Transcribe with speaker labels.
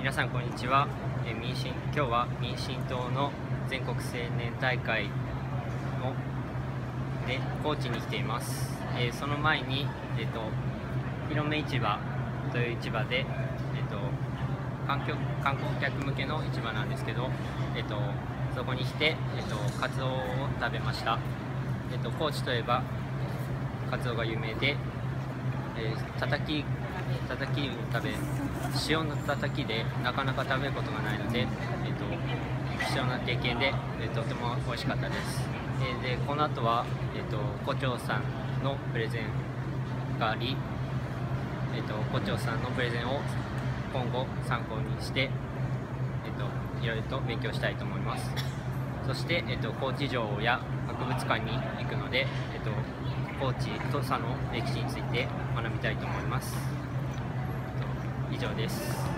Speaker 1: 皆さんこんにちは。今日は民進党の全国青年大会で高知に来ています。その前に、広め市場という市場で、観光客向けの市場なんですけど、そこに来て、カツオを食べました。高知といえばカツオが有名で、たたきを塩のたたきでなかなか食べることがないので、貴重な経験で、とても美味しかったです。でこの後は、胡蝶さんのプレゼンがあり、胡蝶さんのプレゼンを今後参考にして、いろいろと勉強したいと思います。そして、高知城や博物館に行くので、高知土佐の歴史について学びたいと思います。以上です。